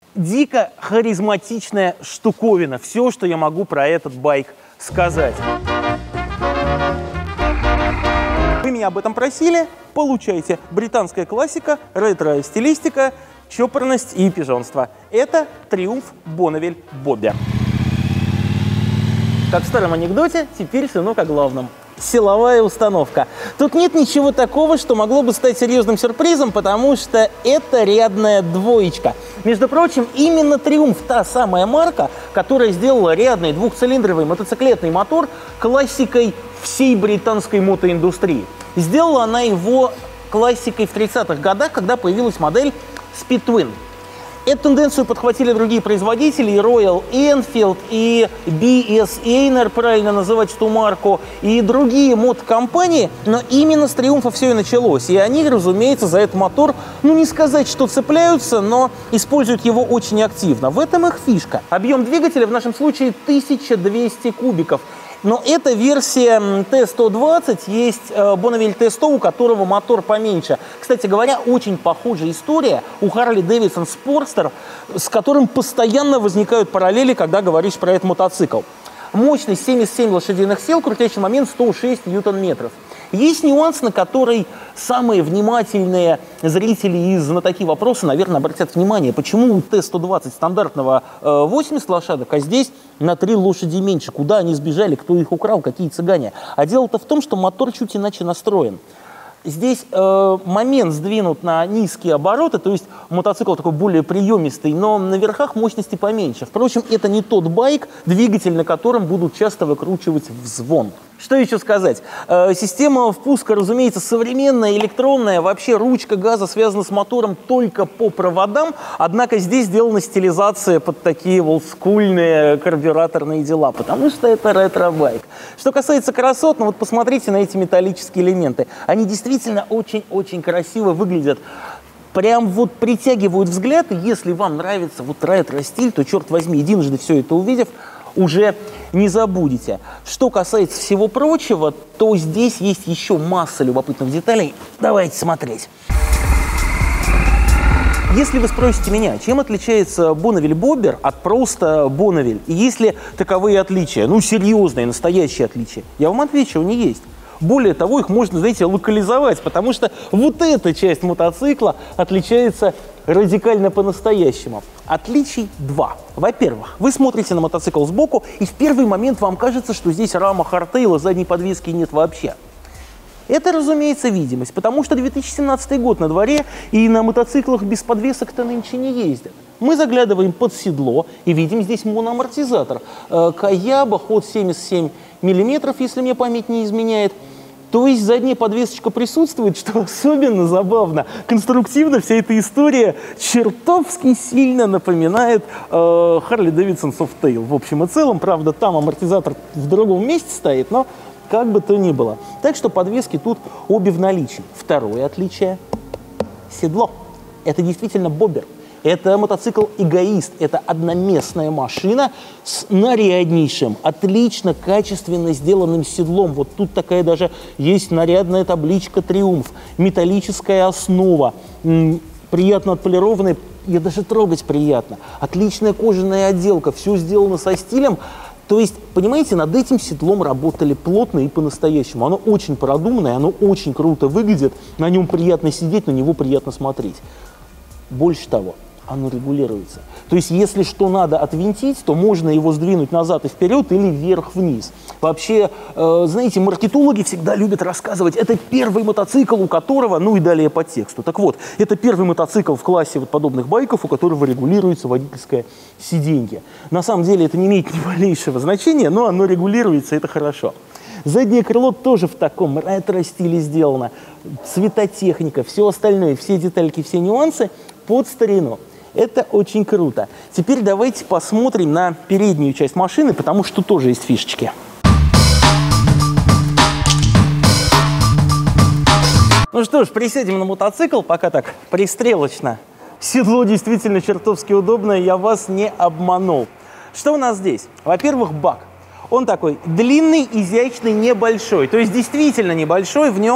дико харизматичная штуковина. Все, что я могу про этот байк сказать. Вы меня об этом просили, получайте. Британская классика, ретро-стилистика, чопорность и пижонство. Это Триумф Бонневиль Бобби. Как в старом анекдоте, теперь все равно о главном. Силовая установка. Тут нет ничего такого, что могло бы стать серьезным сюрпризом, потому что это рядная двоечка. Между прочим, именно Триумф та самая марка, которая сделала рядный двухцилиндровый мотоциклетный мотор классикой всей британской мотоиндустрии. Сделала она его классикой в 30-х годах, когда появилась модель Speed Twin. Эту тенденцию подхватили другие производители, и Royal Enfield, и BS правильно называть эту марку, и другие мотокомпании, но именно с Триумфа все и началось. И они, разумеется, за этот мотор, ну не сказать, что цепляются, но используют его очень активно. В этом их фишка. Объем двигателя в нашем случае 1200 кубиков. Но это версия T120, есть Bonneville T100, у которого мотор поменьше. Кстати говоря, очень похожая история у Harley-Davidson Sportster, с которым постоянно возникают параллели, когда говоришь про этот мотоцикл. Мощность 77 лошадиных сил, крутящий момент 106 ньютон-метров. Есть нюанс, на который самые внимательные зрители и знатоки вопроса, наверное, обратят внимание. Почему у Т-120 стандартного 80 лошадок, а здесь на 3 лошади меньше? Куда они сбежали, кто их украл, какие цыгане? А дело-то в том, что мотор чуть иначе настроен. Здесь момент сдвинут на низкие обороты, то есть мотоцикл такой более приемистый, но на верхах мощности поменьше. Впрочем, это не тот байк, двигатель на котором будут часто выкручивать в звон. Что еще сказать? Система впуска, разумеется, современная, электронная. Вообще ручка газа связана с мотором только по проводам. Однако здесь сделана стилизация под такие олдскульные карбюраторные дела, потому что это ретро-байк. Что касается красот, ну вот посмотрите на эти металлические элементы. Они действительно очень-очень красиво выглядят. Прям вот притягивают взгляд. И если вам нравится вот ретро-стиль, то, черт возьми, единожды все это увидев, уже не забудете. Что касается всего прочего, то здесь есть еще масса любопытных деталей. Давайте смотреть. Если вы спросите меня, чем отличается Bonneville Bobber от просто Bonneville, и есть ли таковые отличия, ну серьезные, настоящие отличия, я вам отвечу, они есть. Более того, их можно, знаете, локализовать, потому что вот эта часть мотоцикла отличается радикально по-настоящему. Отличий два. Во-первых, вы смотрите на мотоцикл сбоку, и в первый момент вам кажется, что здесь рама хардтейла, задней подвески нет вообще. Это, разумеется, видимость, потому что 2017 год на дворе, и на мотоциклах без подвесок-то нынче не ездят. Мы заглядываем под седло и видим здесь моноамортизатор. Каяба, ход 77 мм, если мне память не изменяет. То есть задняя подвесочка присутствует, что особенно забавно. Конструктивно вся эта история чертовски сильно напоминает Harley-Davidson Softail. В общем и целом, правда, там амортизатор в другом месте стоит, но как бы то ни было. Так что подвески тут обе в наличии. Второе отличие – седло. Это действительно боббер. Это мотоцикл-эгоист, это одноместная машина с наряднейшим, отлично, качественно сделанным седлом. Вот тут такая даже есть нарядная табличка «Триумф», металлическая основа, приятно отполированная, ее даже трогать приятно. Отличная кожаная отделка, все сделано со стилем. То есть, понимаете, над этим седлом работали плотно и по-настоящему. Оно очень продуманное, оно очень круто выглядит, на нем приятно сидеть, на него приятно смотреть. Больше того, оно регулируется. То есть, если что надо отвинтить, то можно его сдвинуть назад и вперед или вверх-вниз. Вообще, знаете, маркетологи всегда любят рассказывать, это первый мотоцикл, у которого, ну и далее по тексту. Так вот, это первый мотоцикл в классе вот подобных байков, у которого регулируется водительское сиденье. На самом деле это не имеет ни малейшего значения, но оно регулируется, это хорошо. Заднее крыло тоже в таком ретро-стиле сделано. Цветотехника, все остальное, все детальки, все нюансы под старину. Это очень круто. Теперь давайте посмотрим на переднюю часть машины, потому что тоже есть фишечки. Ну что ж, присядем на мотоцикл, пока так пристрелочно. Седло действительно чертовски удобное, я вас не обманул. Что у нас здесь? Во-первых, бак. Он такой длинный, изящный, небольшой. То есть действительно небольшой, в нем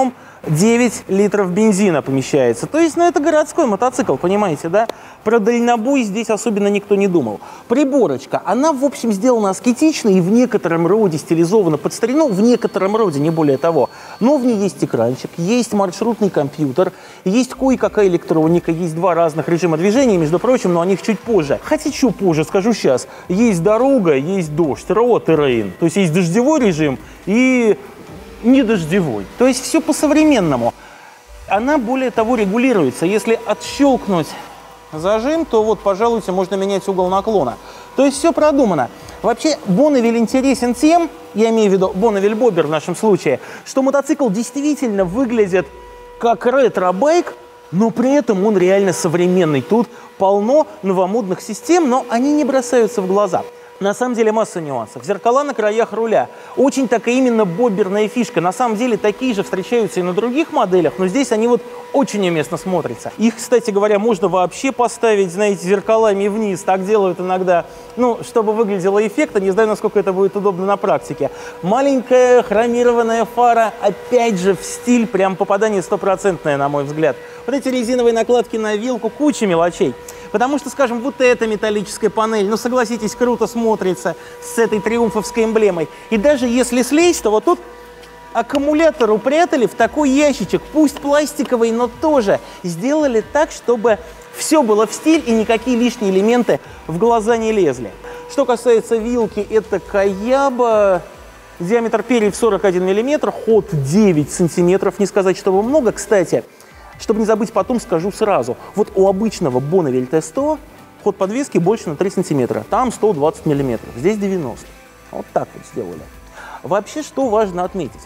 9 литров бензина помещается. То есть, ну, это городской мотоцикл, понимаете, да? Про дальнобой здесь особенно никто не думал. Приборочка, она, в общем, сделана аскетично и в некотором роде стилизована под старину, в некотором роде, не более того. Но в ней есть экранчик, есть маршрутный компьютер, есть кое-какая электроника, есть два разных режима движения, между прочим, но о них чуть позже. Хотя чуть позже, скажу сейчас. Есть дорога, есть дождь, road и rain. То есть есть дождевой режим и не дождевой. То есть все по-современному. Она, более того, регулируется. Если отщелкнуть зажим, то вот, пожалуйста, можно менять угол наклона. То есть все продумано. Вообще, Bonneville интересен тем, я имею в виду Bonneville Bobber в нашем случае, что мотоцикл действительно выглядит как ретро-байк, но при этом он реально современный. Тут полно новомодных систем, но они не бросаются в глаза. На самом деле масса нюансов. Зеркала на краях руля. Очень такая именно бобберная фишка. На самом деле такие же встречаются и на других моделях, но здесь они вот очень уместно смотрятся. Их, кстати говоря, можно вообще поставить, знаете, зеркалами вниз. Так делают иногда, ну, чтобы выглядело эффектно. Не знаю, насколько это будет удобно на практике. Маленькая хромированная фара, опять же, в стиль, прям попадание стопроцентное, на мой взгляд. Вот эти резиновые накладки на вилку, куча мелочей. Потому что, скажем, вот эта металлическая панель, ну, согласитесь, круто смотрится с этой триумфовской эмблемой. И даже если слезть, то вот тут аккумулятор упрятали в такой ящичек, пусть пластиковый, но тоже сделали так, чтобы все было в стиль и никакие лишние элементы в глаза не лезли. Что касается вилки, это Каяба. Диаметр перьев 41 мм, ход 9 сантиметров, не сказать, чтобы много. Кстати, чтобы не забыть, потом скажу сразу. Вот у обычного Bonneville T100 ход подвески больше на 3 сантиметра. Там 120 мм, здесь 90. Вот так вот сделали. Вообще, что важно отметить?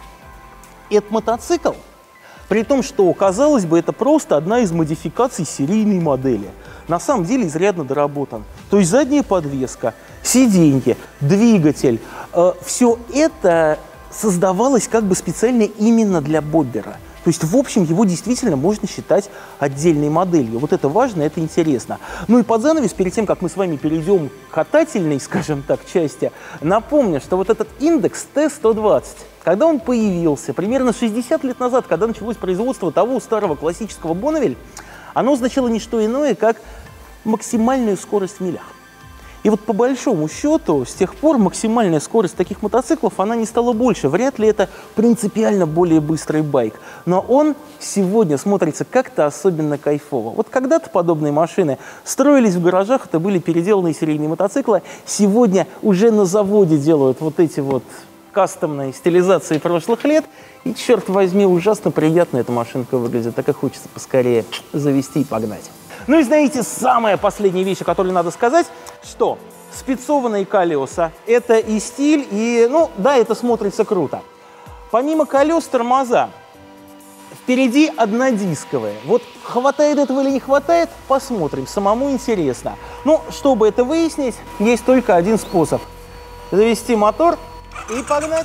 Этот мотоцикл, при том, что, казалось бы, это просто одна из модификаций серийной модели, на самом деле изрядно доработан. То есть задняя подвеска, сиденье, двигатель, все это создавалось как бы специально именно для боббера. То есть, в общем, его действительно можно считать отдельной моделью. Вот это важно, это интересно. Ну и под занавес, перед тем, как мы с вами перейдем к катательной, скажем так, части, напомню, что вот этот индекс T120, когда он появился, примерно 60 лет назад, когда началось производство того старого классического Bonneville, оно означало не что иное, как максимальную скорость в милях. И вот по большому счету, с тех пор максимальная скорость таких мотоциклов, она не стала больше. Вряд ли это принципиально более быстрый байк. Но он сегодня смотрится как-то особенно кайфово. Вот когда-то подобные машины строились в гаражах, это были переделанные серийные мотоциклы. Сегодня уже на заводе делают вот эти вот кастомные стилизации прошлых лет. И, черт возьми, ужасно приятно эта машинка выглядит. Так и хочется поскорее завести и погнать. Ну и знаете, самая последняя вещь, о которой надо сказать, что спецованные колеса – это и стиль, и, ну, да, это смотрится круто. Помимо колес, тормоза. Впереди однодисковые. Вот хватает этого или не хватает, посмотрим, самому интересно. Ну, чтобы это выяснить, есть только один способ. Завести мотор и погнать.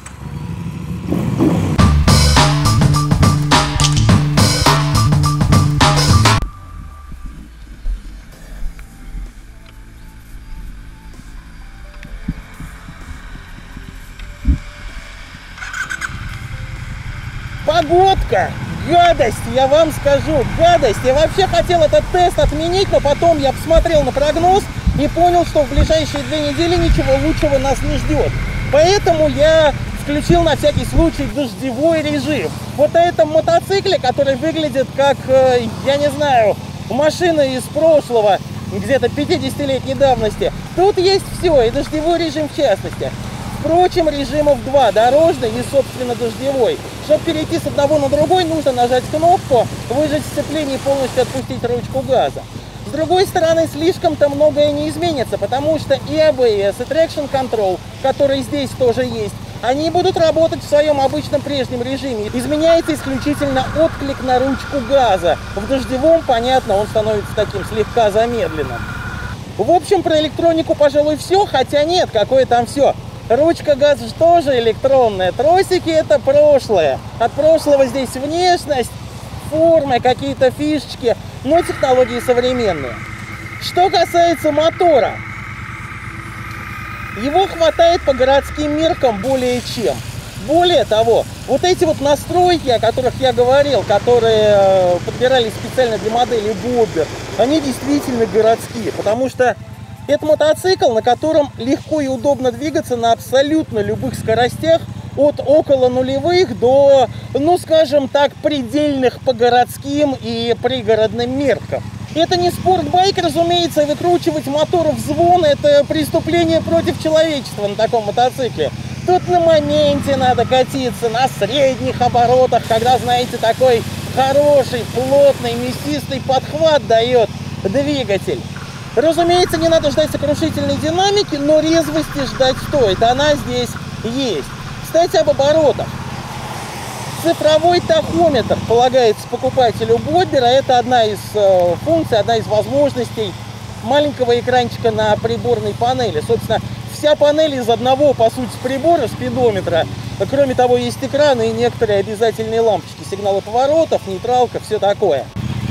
Погодка! Гадость, я вам скажу, гадость! Я вообще хотел этот тест отменить, но потом я посмотрел на прогноз и понял, что в ближайшие 2 недели ничего лучшего нас не ждет. Поэтому я включил на всякий случай дождевой режим. Вот на этом мотоцикле, который выглядит как, я не знаю, машина из прошлого, где-то 50-летней давности, тут есть все, и дождевой режим в частности. Впрочем, режимов 2, дорожный и, собственно, дождевой. Чтобы перейти с одного на другой, нужно нажать кнопку, выжать сцепление и полностью отпустить ручку газа. С другой стороны, слишком-то многое не изменится, потому что и ABS, и Traction Control, который здесь тоже есть, они будут работать в своем обычном прежнем режиме. Изменяется исключительно отклик на ручку газа. В дождевом, понятно, он становится таким слегка замедленным. В общем, про электронику, пожалуй, все, хотя нет, какое там все. Ручка газа тоже электронная, тросики это прошлое. От прошлого здесь внешность, формы, какие-то фишечки, но технологии современные. Что касается мотора, его хватает по городским меркам более чем. Более того, вот эти вот настройки, о которых я говорил, которые подбирались специально для модели Bobber, они действительно городские, потому что это мотоцикл, на котором легко и удобно двигаться на абсолютно любых скоростях, от около нулевых до, ну скажем так, предельных по городским и пригородным меркам. Это не спортбайк, разумеется, выкручивать мотор в звон – это преступление против человечества на таком мотоцикле. Тут на моменте надо катиться, на средних оборотах, когда, знаете, такой хороший, плотный, мясистый подхват дает двигатель. Разумеется, не надо ждать сокрушительной динамики, но резвости ждать стоит, она здесь есть. Кстати, об оборотах. Цифровой тахометр полагается покупателю Bobber, это одна из функций, одна из возможностей маленького экранчика на приборной панели. Собственно, вся панель из одного, по сути, прибора, спидометра. Кроме того, есть экраны и некоторые обязательные лампочки, сигналы поворотов, нейтралка, все такое.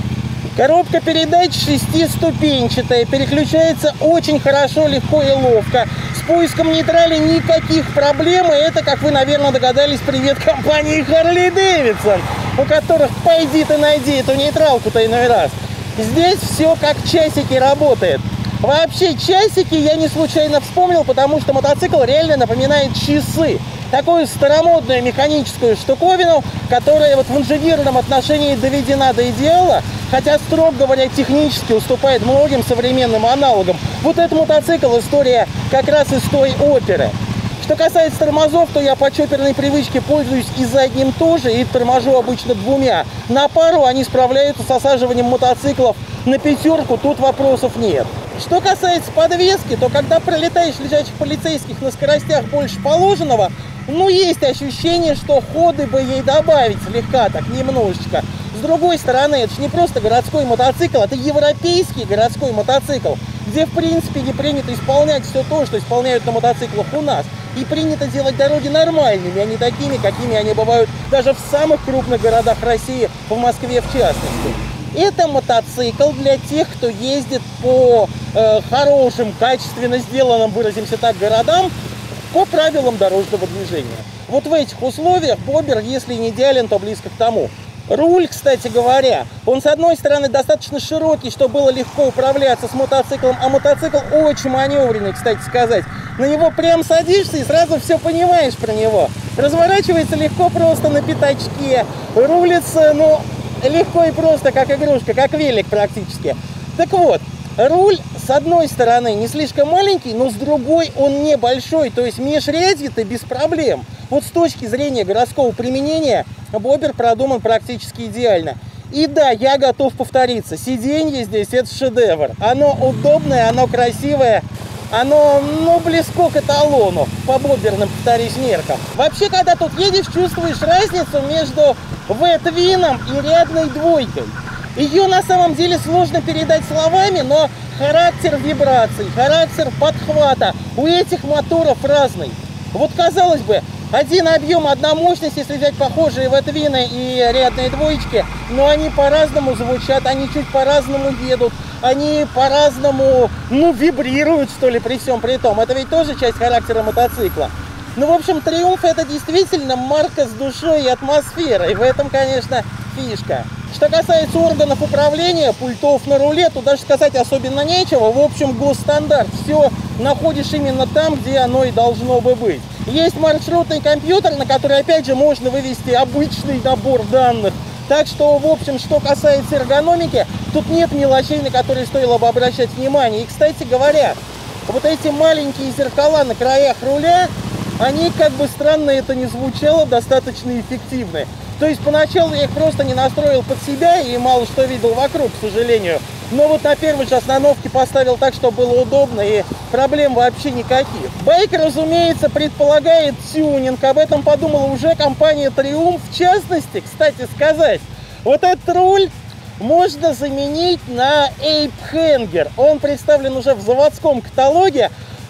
Коробка передач 6-ступенчатая, переключается очень хорошо, легко и ловко. С поиском нейтрали никаких проблем, и это, как вы, наверное, догадались, привет компании Harley-Davidson, у которых пойди ты найди эту нейтралку-то иной раз. Здесь все как часики работает. Вообще, часики я не случайно вспомнил, потому что мотоцикл реально напоминает часы. Такую старомодную механическую штуковину, которая вот в инженерном отношении доведена до идеала, хотя, строго говоря, технически уступает многим современным аналогам. Вот этот мотоцикл — история как раз из той оперы. Что касается тормозов, то я по чоперной привычке пользуюсь и задним тоже, и торможу обычно двумя. На пару они справляются с осаживанием мотоциклов на пятерку, тут вопросов нет. Что касается подвески, то когда пролетаешь лежачих полицейских на скоростях больше положенного, ну, есть ощущение, что ходы бы ей добавить слегка, так, немножечко. С другой стороны, это же не просто городской мотоцикл, это европейский городской мотоцикл, где, в принципе, не принято исполнять все то, что исполняют на мотоциклах у нас. И принято делать дороги нормальными, а не такими, какими они бывают даже в самых крупных городах России, в Москве в частности. Это мотоцикл для тех, кто ездит по хорошим, качественно сделанным, выразимся так, городам, по правилам дорожного движения. Вот в этих условиях Bobber, если не идеален, то близко к тому. Руль, кстати говоря, он с одной стороны достаточно широкий, чтобы было легко управляться с мотоциклом, а мотоцикл очень маневренный, кстати сказать. На него прям садишься и сразу все понимаешь про него. Разворачивается легко просто на пятачке, рулится, ну, легко и просто, как игрушка, как велик практически. Так вот, руль с одной стороны не слишком маленький, но с другой он небольшой, то есть межрядье-то без проблем. Вот с точки зрения городского применения Bobber продуман практически идеально. И да, я готов повториться, сиденье здесь это шедевр. Оно удобное, оно красивое, оно, ну, близко к эталону по боберным, повторюсь, меркам. Вообще, когда тут едешь, чувствуешь разницу между V-твином и рядной двойкой. Ее на самом деле сложно передать словами, но характер вибраций, характер подхвата у этих моторов разный. Вот, казалось бы, один объем, одна мощность, если взять похожие V-твины и рядные двоечки, но они по-разному звучат, они чуть по-разному едут, они по-разному, ну, вибрируют, что ли, при всем при том. Это ведь тоже часть характера мотоцикла. Ну, в общем, Триумф — это действительно марка с душой и атмосферой. В этом, конечно, фишка. Что касается органов управления, пультов на руле, то даже сказать особенно нечего. В общем, госстандарт. Все находишь именно там, где оно и должно бы быть. Есть маршрутный компьютер, на который, опять же, можно вывести обычный набор данных. Так что, в общем, что касается эргономики, тут нет мелочей, на которые стоило бы обращать внимание. И, кстати говоря, вот эти маленькие зеркала на краях руля, они, как бы странно это ни звучало, достаточно эффективны. То есть поначалу я их просто не настроил под себя и мало что видел вокруг, к сожалению. Но вот на первой же остановке поставил так, чтобы было удобно, и проблем вообще никаких. Байк, разумеется, предполагает тюнинг. Об этом подумала уже компания Triumph. В частности, кстати сказать, вот этот руль можно заменить на Ape Hanger. Он представлен уже в заводском каталоге.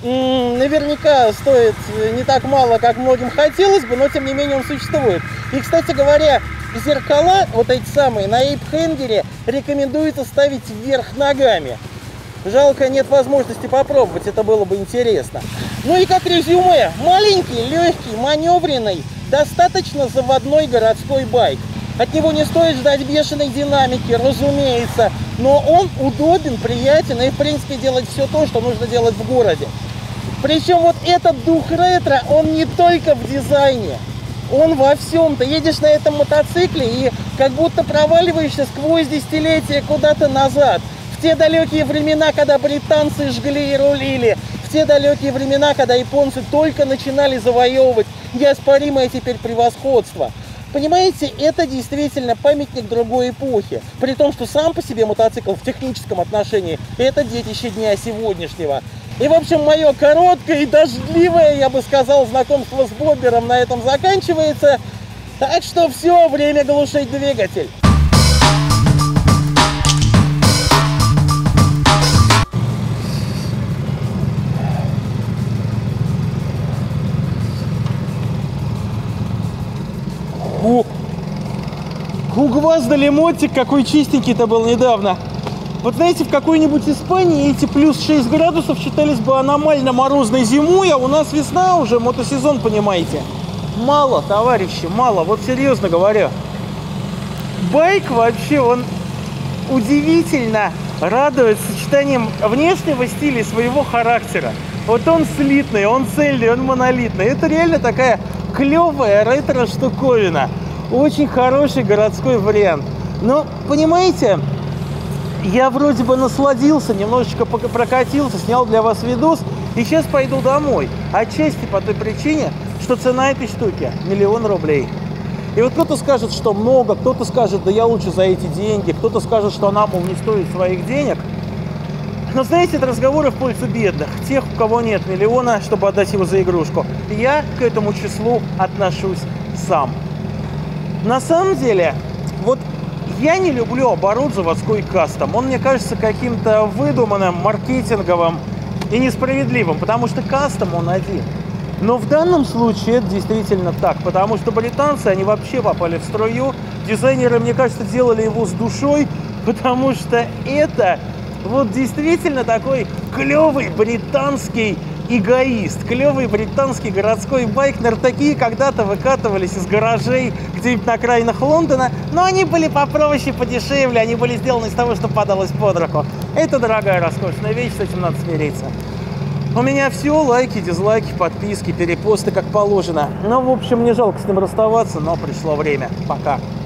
Наверняка стоит не так мало, как многим хотелось бы, но тем не менее он существует. И, кстати говоря, зеркала, вот эти самые, на Ape Hanger рекомендуется ставить вверх ногами. Жалко, нет возможности попробовать, это было бы интересно. Ну и как резюме: маленький, легкий, маневренный, достаточно заводной городской байк. От него не стоит ждать бешеной динамики, разумеется, но он удобен, приятен и, в принципе, делает все то, что нужно делать в городе. Причем вот этот дух ретро, он не только в дизайне, он во всем. Ты едешь на этом мотоцикле и как будто проваливаешься сквозь десятилетия куда-то назад. В те далекие времена, когда британцы жгли и рулили, в те далекие времена, когда японцы только начинали завоевывать неоспоримое теперь превосходство. Понимаете, это действительно памятник другой эпохи. При том, что сам по себе мотоцикл в техническом отношении это детище дня сегодняшнего. И, в общем, мое короткое и дождливое, я бы сказал, знакомство с боббером на этом заканчивается. Так что все, время глушить двигатель. Угваздали мотик, какой чистенький-то был недавно. Вот знаете, в какой-нибудь Испании эти плюс 6 градусов считались бы аномально морозной зимой, а у нас весна уже, мотосезон, понимаете. Мало, товарищи, мало, вот серьезно говоря. Байк вообще, он удивительно радует сочетанием внешнего стиля и своего характера. Вот он слитный, он цельный, он монолитный. Это реально такая клевая ретро-штуковина. Очень хороший городской вариант. Но, понимаете, я вроде бы насладился, немножечко прокатился, снял для вас видос, и сейчас пойду домой. Отчасти по той причине, что цена этой штуки – 1 000 000 рублей. И вот кто-то скажет, что много, кто-то скажет, да я лучше за эти деньги, кто-то скажет, что она, мол, не стоит своих денег. Но, знаете, это разговоры в пользу бедных, тех, у кого нет 1 000 000, чтобы отдать его за игрушку. Я к этому числу отношусь сам. На самом деле, вот я не люблю оборот заводской кастом. Он мне кажется каким-то выдуманным, маркетинговым и несправедливым, потому что кастом он один. Но в данном случае это действительно так, потому что британцы, они вообще попали в струю. Дизайнеры, мне кажется, делали его с душой, потому что это вот действительно такой клевый британский эгоист, клевый британский городской байк. Наверное, такие когда-то выкатывались из гаражей где-нибудь на окраинах Лондона, но они были попроще, подешевле, они были сделаны из того, что падалось под руку. Это дорогая, роскошная вещь, с этим надо смириться. У меня все, лайки, дизлайки, подписки, перепосты, как положено. Ну, в общем, мне жалко с ним расставаться, но пришло время. Пока.